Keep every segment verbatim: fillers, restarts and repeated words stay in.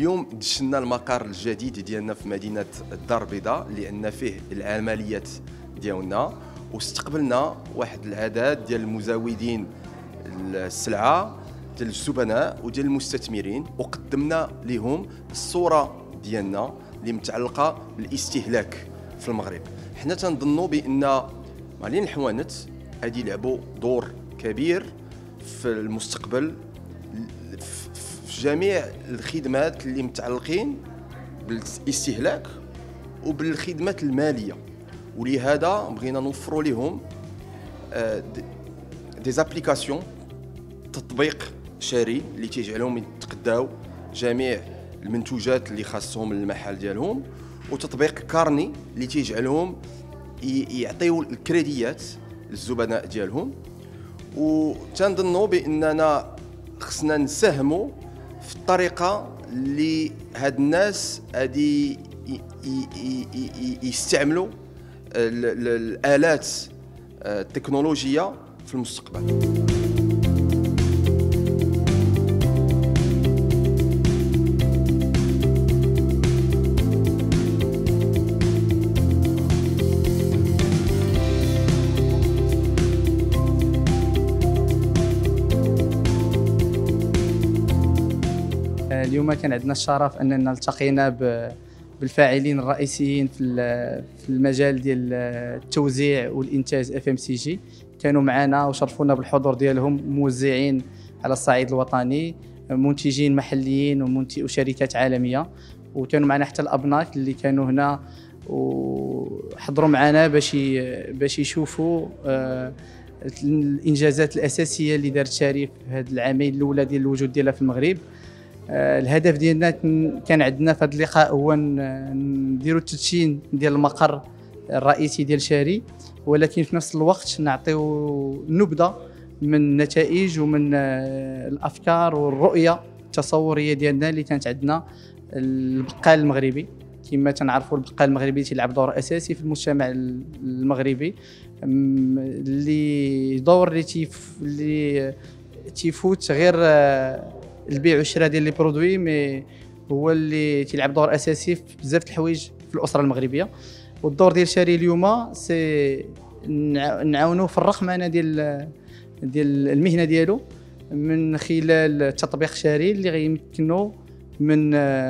اليوم دشنا المقر الجديد ديالنا في مدينه الدار البيضاء اللي عندنا فيه العمليات ديالنا، واستقبلنا واحد العدد ديال المزودين السلعه ديال الزبناء وديال المستثمرين، وقدمنا لهم الصوره ديالنا اللي متعلقه بالاستهلاك في المغرب. حنا تنظنوا بان مالين الحوانت غادي يلعبوا دور كبير في المستقبل في جميع الخدمات اللي متعلقين بالاستهلاك وبالخدمات الماليه، ولهذا بغينا نوفروا لهم دي زابليكاسيون، تطبيق شاري اللي تيجعلهم يتقداو جميع المنتوجات اللي خاصهم المحل ديالهم، وتطبيق كارني اللي تيجعلهم يعطيو الكريديات للزبناء ديالهم. وتنظنوا باننا خصنا نساهموا في الطريقه اللي هاد الناس غادي يستعملوا الالات التكنولوجيه في المستقبل. اليوم كان عندنا الشرف اننا التقينا بالفاعلين الرئيسيين في المجال ديال التوزيع والانتاج اف ام سي جي. كانوا معنا وشرفونا بالحضور ديالهم موزعين على الصعيد الوطني، منتجين محليين وشركات عالميه، وكانوا معنا حتى الابناك اللي كانوا هنا وحضروا معنا باش باش يشوفوا الانجازات الاساسيه اللي دارت شاري في هذه العامين الاولى ديال الوجود ديالها في المغرب. الهدف ديالنا كان عندنا في هذا اللقاء هو نديروا التدشين ديال المقر الرئيسي ديال شاري، ولكن في نفس الوقت نعطيو نبذه من النتائج ومن الافكار والرؤيه التصوريه ديالنا اللي كانت عندنا. البقال المغربي كما تنعرفوا البقال المغربي تيلعب دور اساسي في المجتمع المغربي، اللي دور اللي تيف اللي تيفوت غير البيع والشراء ديال لي برودوي، مي هو اللي تيلعب دور اساسي في بزاف د الحوايج في الاسره المغربيه. والدور ديال شاري اليوم سي نعاونوه في الرقمنه ديال ديال المهنه ديالو من خلال تطبيق شاري اللي غيمكنو من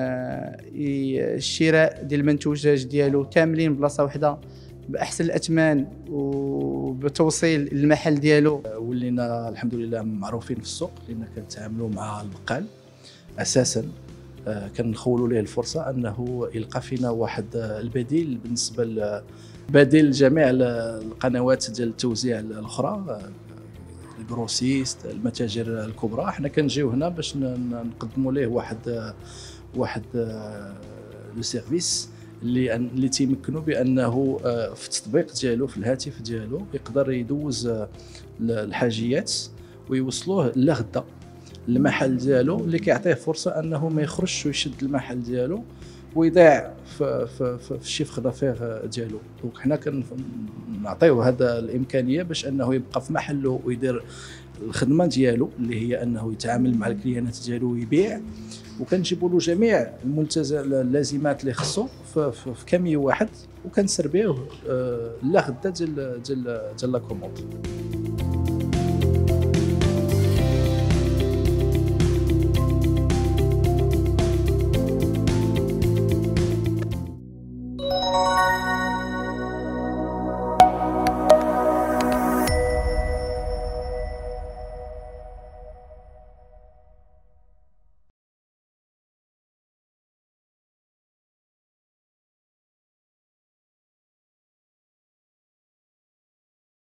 الشراء ديال المنتوجات ديالو كاملين بلاصه واحده باحسن الاثمان وبتوصيل المحل ديالو. ولينا الحمد لله معروفين في السوق لان كنتعاملوا مع البقال اساسا، كنخولوا ليه الفرصه انه يلقى فينا واحد البديل بالنسبه بديل لجميع القنوات ديال التوزيع الاخرى، الجروسيست، المتاجر الكبرى. احنا كنجيو هنا باش نقدموا ليه واحد واحد لو سيرفيس اللي اللي تيمكنوا بانه في التطبيق ديالو في الهاتف ديالو يقدر يدوز الحاجيات ويوصلوه لغدا المحل ديالو، اللي كيعطيه فرصه انه ما يخرجش ويشد المحل ديالو ويضيع في في في الشيفر دافير ديالو. دونك حنا كنعطيوه هذا الامكانيه باش انه يبقى في محله ويدير الخدمه ديالو اللي هي انه يتعامل مع الكليانات ديالو ويبيع، وكنجيبوا له جميع اللازمات اللي خصو في, في, في كاميو واحد وكنسربيوه لا غدا ديال ديال ديال لا كوموند.